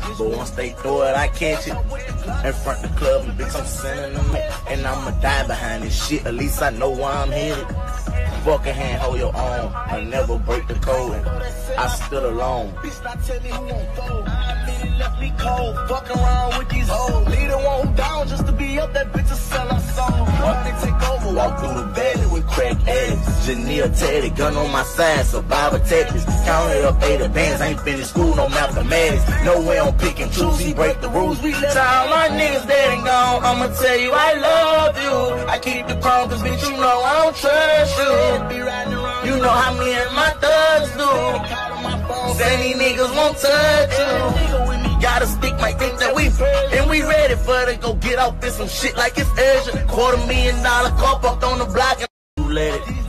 But once they throw it, I catch it. In front the club, and bitch, I'm sending them it. And I'ma die behind this shit, at least I know why I'm headed. Fuck a hand, hold your own. I never break the code. I stood alone. Bitch, not tell me who won't fold. I really left me cold. Fuck around with these hoes. Leader won't down just to be up that bitch to sell our soul. Fuck they take over, walk through the valley with crack addicts. Janelle Teddy, gun on my side, survivor tactics. Counted up 80 bands, ain't finished school, no mathematics. No way on pick and choose, he break the rules. We let all my niggas dead and gone. I'ma tell you I love you. I keep the crown, cause bitch, you know I don't trust you. You know how me and my thugs do. Say these niggas won't touch you. Gotta stick, might think that we ready for to go get off this some shit like it's urgent. $250,000 car parked on the block and let it.